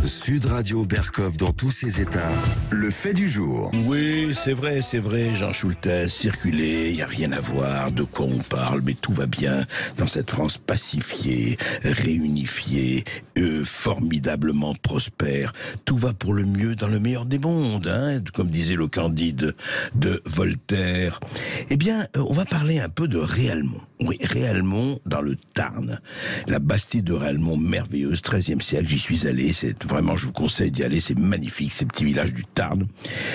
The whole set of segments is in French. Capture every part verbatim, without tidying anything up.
Sud Radio Berkov dans tous ses états, le fait du jour. Oui, c'est vrai, c'est vrai, Jean Schultes, circuler, il n'y a rien à voir de quoi on parle, mais tout va bien dans cette France pacifiée, réunifiée, euh, formidablement prospère. Tout va pour le mieux dans le meilleur des mondes, hein, comme disait le Candide de Voltaire. Eh bien, euh, on va parler un peu de Réalmont. Oui, Réalmont dans le Tarn. La Bastide de Réalmont, merveilleuse, treizième siècle, j'y suis allé, c'est vraiment, je vous conseille d'y aller, c'est magnifique, ces petits villages du Tarn.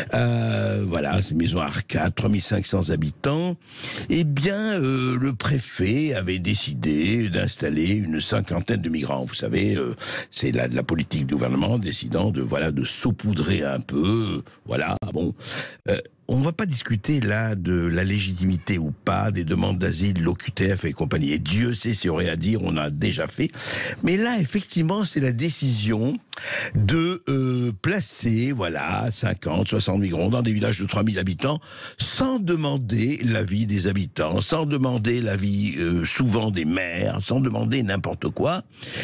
Euh, voilà, c'est une maison à arcade, trois mille cinq cents habitants. Eh bien, euh, le préfet avait décidé d'installer une cinquantaine de migrants. Vous savez, euh, c'est là de la politique du gouvernement, décidant de, voilà, de saupoudrer un peu, voilà, bon... Euh, On ne va pas discuter là de la légitimité ou pas des demandes d'asile, l'O Q T F et compagnie. Et Dieu sait s'il y aurait à dire, on a déjà fait. Mais là, effectivement, c'est la décision de euh, placer, voilà, cinquante, soixante migrants dans des villages de trois mille habitants, sans demander l'avis des habitants, sans demander l'avis euh, souvent des maires, sans demander n'importe quoi.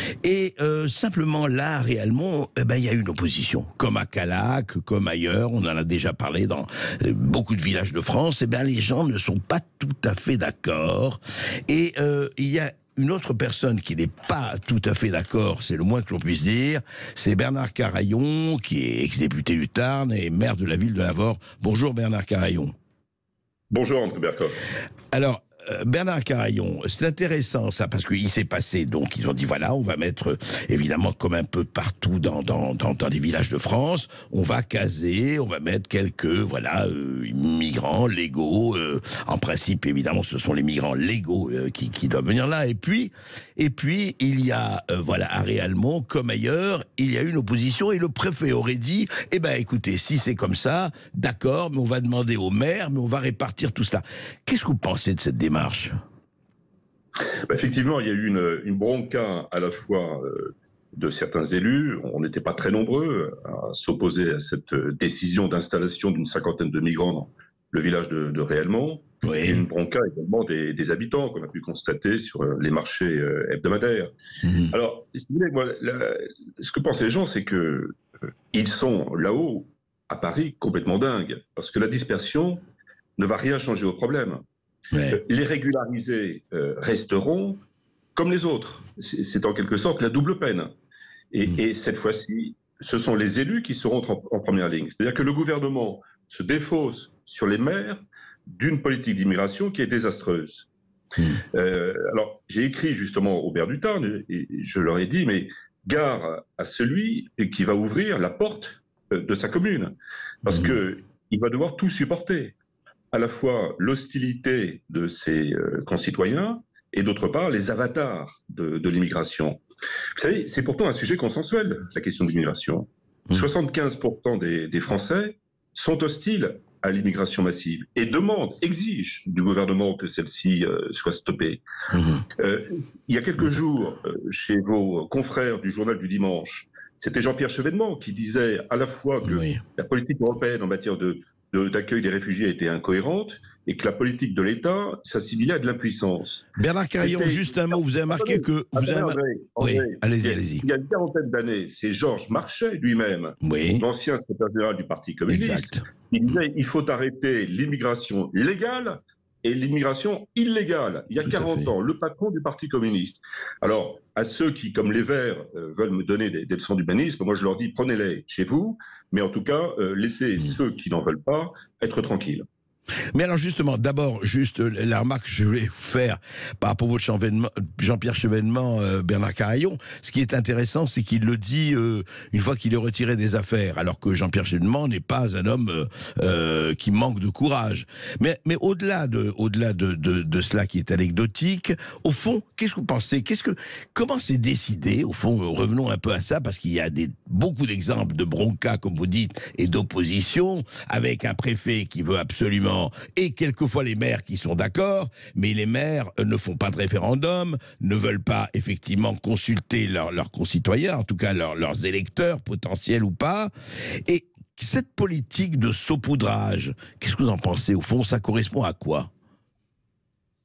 Et euh, simplement là, réellement, eh ben, il y a une opposition. Comme à Calac, comme ailleurs, on en a déjà parlé dans... Euh, beaucoup de villages de France, eh bien, les gens ne sont pas tout à fait d'accord. Et euh, il y a une autre personne qui n'est pas tout à fait d'accord, c'est le moins que l'on puisse dire, c'est Bernard Carayon, qui est ex-député du Tarn et maire de la ville de Lavore. Bonjour Bernard Carayon. Bonjour André Berkov. Alors, Euh, Bernard Carayon, c'est intéressant ça, parce qu'il s'est passé, donc ils ont dit voilà, on va mettre, évidemment comme un peu partout dans, dans, dans, dans les villages de France, on va caser, on va mettre quelques, voilà, euh, migrants légaux, euh, en principe évidemment ce sont les migrants légaux euh, qui, qui doivent venir là, et puis, et puis il y a, euh, voilà, à Réalmont, comme ailleurs, il y a une opposition, et le préfet aurait dit, eh ben écoutez, si c'est comme ça, d'accord, mais on va demander au maire, mais on va répartir tout cela. Qu'est-ce que vous pensez de cette démarche ? Marche. Effectivement, il y a eu une, une bronca à la fois euh, de certains élus, on n'était pas très nombreux à s'opposer à cette décision d'installation d'une cinquantaine de migrants dans le village de, de Réalmont, oui. Et une bronca également des, des habitants qu'on a pu constater sur les marchés euh, hebdomadaires. Mmh. Alors, si vous voulez, moi, la, ce que pensent les gens, c'est que euh, ils sont là-haut, à Paris, complètement dingues, parce que la dispersion ne va rien changer au problème. Ouais. Les régularisés euh, resteront comme les autres. C'est en quelque sorte la double peine. Et, mmh. et cette fois-ci, ce sont les élus qui seront en, en première ligne. C'est-à-dire que le gouvernement se défausse sur les maires d'une politique d'immigration qui est désastreuse. Mmh. Euh, alors, j'ai écrit justement au maire du Tarn, et je leur ai dit, mais gare à celui qui va ouvrir la porte de sa commune, parce mmh. qu'il va devoir tout supporter. À la fois l'hostilité de ses euh, concitoyens et d'autre part les avatars de, de l'immigration. Vous savez, c'est pourtant un sujet consensuel, la question de l'immigration. Mmh. soixante-quinze pour cent des, des Français sont hostiles à l'immigration massive et demandent, exigent du gouvernement que celle-ci euh, soit stoppée. Mmh. Euh, il y a quelques jours, euh, chez vos confrères du journal du dimanche, c'était Jean-Pierre Chevènement qui disait à la fois que oui. la politique européenne en matière de d'accueil des réfugiés était incohérente et que la politique de l'État s'assimilait à de l'impuissance. Bernard Carayon, juste un mot, vous avez marqué que... Vous avez... André, André, oui, allez-y, allez-y. Il y a une quarantaine d'années, c'est Georges Marchais lui-même, oui. l'ancien secrétaire général du Parti communiste, exact. qui disait il faut arrêter l'immigration légale et l'immigration illégale. Il y a Tout quarante ans, le patron du Parti communiste. Alors, à ceux qui, comme les Verts, euh, veulent me donner des, des leçons d'humanisme, moi je leur dis prenez-les chez vous, mais en tout cas, euh, laissez mmh. ceux qui n'en veulent pas être tranquilles. Mais alors justement, d'abord, juste la remarque que je voulais vous faire par rapport au Jean-Pierre Chevènement, euh, Bernard Carayon, ce qui est intéressant, c'est qu'il le dit euh, une fois qu'il est retiré des affaires, alors que Jean-Pierre Chevènement n'est pas un homme euh, euh, qui manque de courage. Mais, mais au-delà de, au-delà de, de, de cela qui est anecdotique, au fond, qu'est-ce que vous pensez qu'est-ce que, Comment c'est décidé, au fond, revenons un peu à ça, parce qu'il y a des, beaucoup d'exemples de bronca, comme vous dites, et d'opposition, avec un préfet qui veut absolument et quelquefois les maires qui sont d'accord, mais les maires ne font pas de référendum, ne veulent pas effectivement consulter leurs leur concitoyens, en tout cas leur, leurs électeurs, potentiels ou pas. Et cette politique de saupoudrage, qu'est-ce que vous en pensez? Au fond, ça correspond à quoi?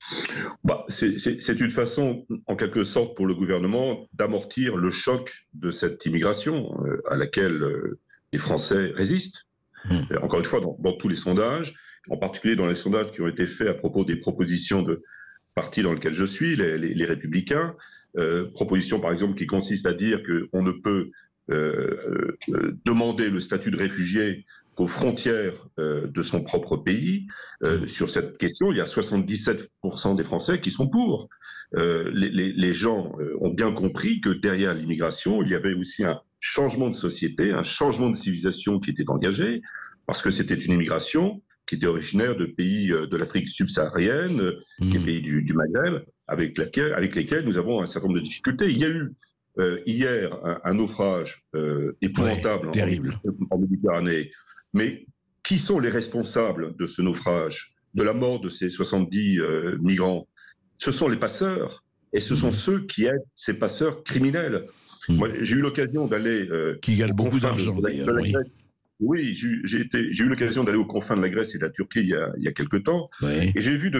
Bah, c'est une façon, en quelque sorte, pour le gouvernement d'amortir le choc de cette immigration euh, à laquelle euh, les Français résistent. Mmh. Et encore une fois, dans, dans tous les sondages, en particulier dans les sondages qui ont été faits à propos des propositions de parti dans lequel je suis, les, les, les Républicains, euh, propositions par exemple qui consistent à dire qu'on ne peut euh, euh, demander le statut de réfugié qu'aux frontières euh, de son propre pays. Euh, sur cette question, il y a soixante-dix-sept pour cent des Français qui sont pour. Euh, les, les, les gens euh, ont bien compris que derrière l'immigration, il y avait aussi un changement de société, un changement de civilisation qui était engagé, parce que c'était une immigration qui était originaire de pays de l'Afrique subsaharienne, mmh. des pays du, du Maghreb, avec, laquelle, avec lesquels nous avons un certain nombre de difficultés. Il y a eu euh, hier un, un naufrage euh, épouvantable ouais, en, en Méditerranée. Mais qui sont les responsables de ce naufrage, de la mort de ces soixante-dix euh, migrants? Ce sont les passeurs, et ce mmh. sont ceux qui aident ces passeurs criminels. Mmh. Moi, j'ai eu l'occasion d'aller... Euh, qui gagnent beaucoup d'argent, d'ailleurs, oui. Oui, j'ai eu l'occasion d'aller aux confins de la Grèce et de la Turquie il y a, il y a quelque temps, oui. et j'ai vu,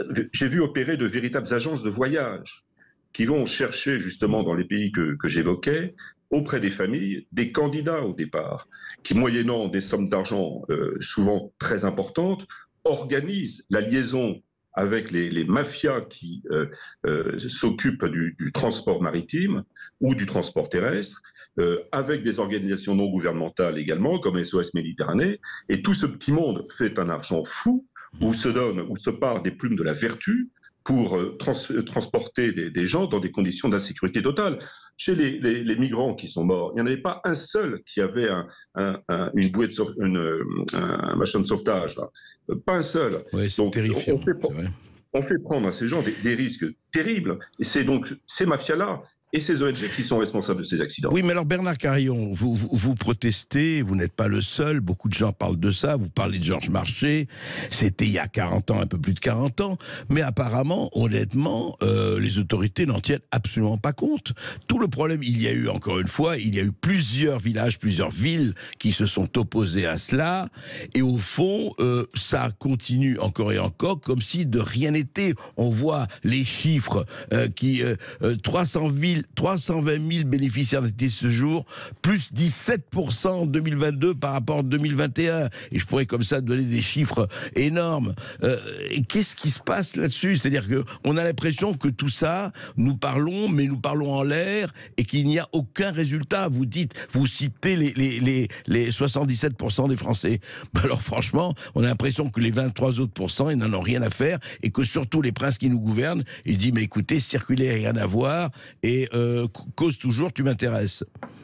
vu opérer de véritables agences de voyage qui vont chercher justement dans les pays que, que j'évoquais, auprès des familles, des candidats au départ, qui moyennant des sommes d'argent euh, souvent très importantes, organisent la liaison avec les, les mafias qui euh, euh, s'occupent du, du transport maritime ou du transport terrestre, Euh, avec des organisations non gouvernementales également, comme S O S Méditerranée, et tout ce petit monde fait un argent fou, où se donne, où se part des plumes de la vertu pour euh, trans transporter des, des gens dans des conditions d'insécurité totale. Chez les, les, les migrants qui sont morts, il n'y en avait pas un seul qui avait un, un, un, une bouée de sauve, une, un machin de sauvetage, là. Pas un seul. Ouais, c'est terrifiant. On fait, on fait prendre à ces gens des, des risques terribles, et c'est donc ces mafias-là et ces O N G qui sont responsables de ces accidents. Oui, mais alors Bernard Carillon, vous, vous, vous protestez, vous n'êtes pas le seul, beaucoup de gens parlent de ça, vous parlez de Georges Marchais, c'était il y a quarante ans, un peu plus de quarante ans, mais apparemment, honnêtement, euh, les autorités n'en tiennent absolument pas compte. Tout le problème, il y a eu, encore une fois, il y a eu plusieurs villages, plusieurs villes qui se sont opposées à cela, et au fond, euh, ça continue encore et encore, comme si de rien n'était. On voit les chiffres euh, qui... Euh, euh, trois cents villes trois cent vingt mille bénéficiaires d'été ce jour, plus dix-sept pour cent en deux mille vingt-deux par rapport à deux mille vingt et un. Et je pourrais comme ça donner des chiffres énormes. Euh, Qu'est-ce qui se passe là-dessus? C'est-à-dire qu'on a l'impression que tout ça, nous parlons, mais nous parlons en l'air et qu'il n'y a aucun résultat. Vous dites, vous citez les, les, les, les soixante-dix-sept pour cent des Français. Alors franchement, on a l'impression que les vingt-trois autres pourcents, ils n'en ont rien à faire et que surtout les princes qui nous gouvernent, ils disent, mais écoutez, circuler, rien à voir et euh, cause toujours, tu m'intéresses.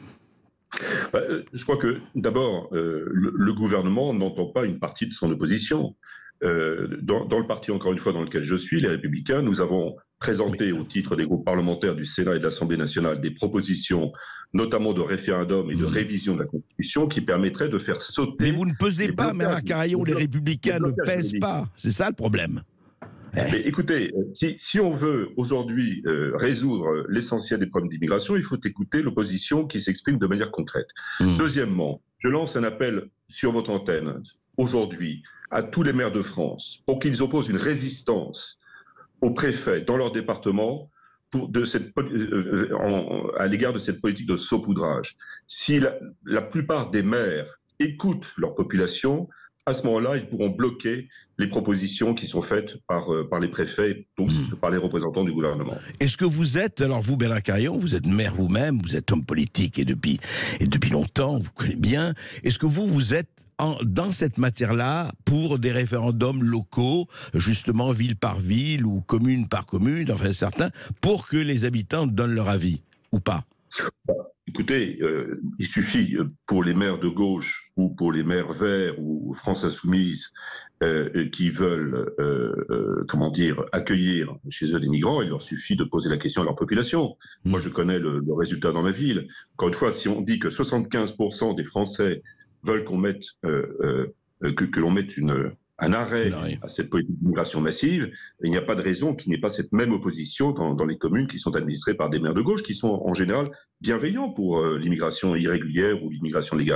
Je crois que d'abord, euh, le, le gouvernement n'entend pas une partie de son opposition. Euh, dans, dans le parti, encore une fois, dans lequel je suis, les Républicains, nous avons présenté au titre des groupes parlementaires du Sénat et de l'Assemblée nationale des propositions, notamment de référendum et de révision de la Constitution, qui permettraient de faire sauter... Mais vous ne pesez pas, Bernard Carillon, les Républicains ne pèsent pas. C'est ça le problème. Mais écoutez, si, si on veut aujourd'hui euh, résoudre l'essentiel des problèmes d'immigration, il faut écouter l'opposition qui s'exprime de manière concrète. Mmh. Deuxièmement, je lance un appel sur votre antenne aujourd'hui à tous les maires de France pour qu'ils opposent une résistance aux préfets dans leur département pour de cette, euh, en, à l'égard de cette politique de saupoudrage. Si la, la plupart des maires écoutent leur population, à ce moment-là, ils pourront bloquer les propositions qui sont faites par, euh, par les préfets, donc mmh. par les représentants du gouvernement. Est-ce que vous êtes, alors vous, Bernard Carillon, vous êtes maire vous-même, vous êtes homme politique et depuis, et depuis longtemps, vous connaissez bien, est-ce que vous, vous êtes en, dans cette matière-là pour des référendums locaux, justement ville par ville ou commune par commune, enfin certains, pour que les habitants donnent leur avis, ou pas? Écoutez, euh, il suffit pour les maires de gauche ou pour les maires verts ou France Insoumise euh, qui veulent, euh, euh, comment dire, accueillir chez eux les migrants, il leur suffit de poser la question à leur population. Mmh. Moi, je connais le, le résultat dans ma ville. Encore une fois, si on dit que soixante-quinze pour cent des Français veulent qu'on mette, euh, euh, que, que l'on mette une... un arrêt à cette politique d'immigration massive, il n'y a pas de raison qu'il n'y ait pas cette même opposition dans, dans les communes qui sont administrées par des maires de gauche, qui sont en général bienveillants pour euh, l'immigration irrégulière ou l'immigration légale.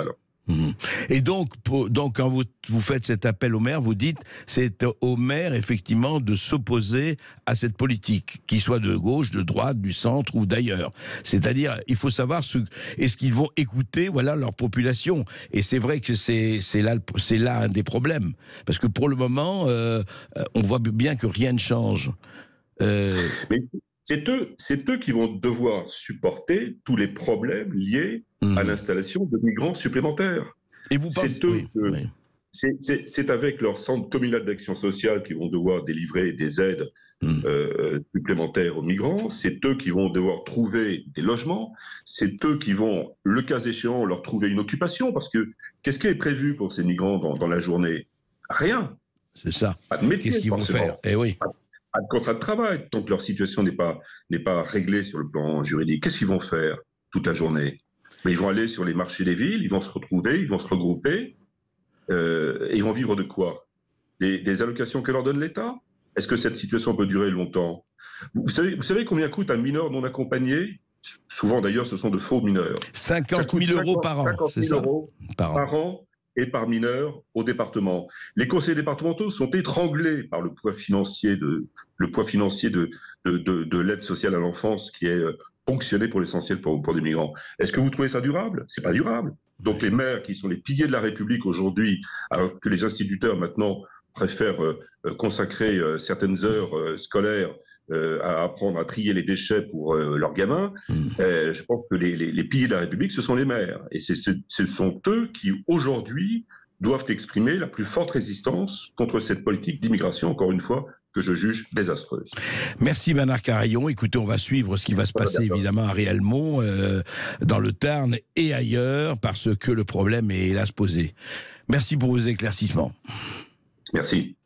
Mmh. Et donc, pour, donc quand vous, vous faites cet appel au maire, vous dites c'est au maire effectivement de s'opposer à cette politique, qu'il soit de gauche, de droite, du centre ou d'ailleurs. C'est-à-dire, il faut savoir ce, est-ce qu'ils vont écouter, voilà, leur population. Et c'est vrai que c'est c'est là c'est là un des problèmes, parce que pour le moment, euh, on voit bien que rien ne change. Euh... Mais c'est eux, c'est eux qui vont devoir supporter tous les problèmes liés mmh. à l'installation de migrants supplémentaires. Et vous pensez c'est eux oui, que, oui. c'est, c'est avec leur centre communal d'action sociale qu'ils vont devoir délivrer des aides mmh. euh, supplémentaires aux migrants. C'est eux qui vont devoir trouver des logements. C'est eux qui vont, le cas échéant, leur trouver une occupation. Parce que qu'est-ce qui est prévu pour ces migrants dans, dans la journée? Rien. C'est ça. Pas de métier, qu'est-ce qu'ils vont faire? Eh oui. Pas, pas de contrat de travail, tant que leur situation n'est pas, n'est pas réglée sur le plan juridique. Qu'est-ce qu'ils vont faire toute la journée? Mais ils vont aller sur les marchés des villes, ils vont se retrouver, ils vont se regrouper, euh, et ils vont vivre de quoi? des, des allocations que leur donne l'État? Est-ce que cette situation peut durer longtemps? Vous savez, vous savez combien coûte un mineur non accompagné? Souvent d'ailleurs, ce sont de faux mineurs. cinquante mille euros par an, c'est ça? Euros par, par an et par mineur au département. Les conseillers départementaux sont étranglés par le poids financier de, le poids financier de, de, de, de l'aide sociale à l'enfance qui est ponctionné pour l'essentiel pour, pour des migrants. Est-ce que vous trouvez ça durable? C'est pas durable. Donc les maires qui sont les piliers de la République aujourd'hui, alors que les instituteurs maintenant préfèrent euh, consacrer euh, certaines heures euh, scolaires euh, à apprendre à trier les déchets pour euh, leurs gamins, mmh. euh, je pense que les, les, les piliers de la République, ce sont les maires. Et c'est, c'est, ce sont eux qui, aujourd'hui, doivent exprimer la plus forte résistance contre cette politique d'immigration, encore une fois, que je juge désastreuse. Merci Bernard Carayon. Écoutez, on va suivre ce qui va se passer évidemment à Réalmont, euh, dans le Tarn et ailleurs, parce que le problème est hélas posé. Merci pour vos éclaircissements. Merci.